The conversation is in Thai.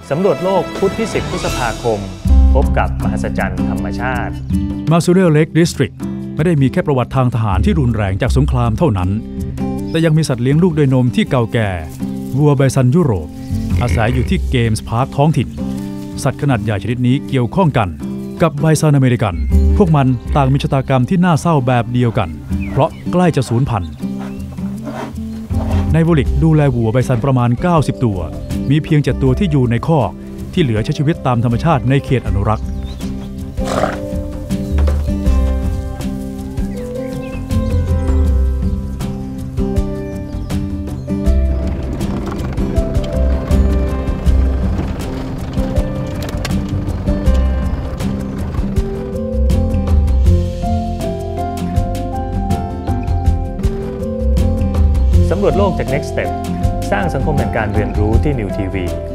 สำรวจโลกพุธที่ 10 พฤษภาคมพบกับมหัศจรรย์ธรรมชาติมาซูเรลเลคดิสตริกไม่ได้มีแค่ประวัติทางทหารที่รุนแรงจากสงครามเท่านั้นแต่ยังมีสัตว์เลี้ยงลูกด้วยนมที่เก่าแก่วัวไบซันยุโรปอาศัยอยู่ที่เกมส์พาร์คท้องถิ่นสัตว์ขนาดใหญ่ชนิดนี้เกี่ยวข้องกันกับไบซันอเมริกันพวกมันต่างมีชะตากรรมที่น่าเศร้าแบบเดียวกันเพราะใกล้จะสูญพันธุ์ในโวลิกดูแลวัวไบซันประมาณ90ตัวมีเพียง7ตัวที่อยู่ในคอกที่เหลือใช้ชีวิตตามธรรมชาติในเขตอนุรักษ์สำรวจโลกจาก Next Step สร้างสังคมแห่งการเรียนรู้ที่ New TV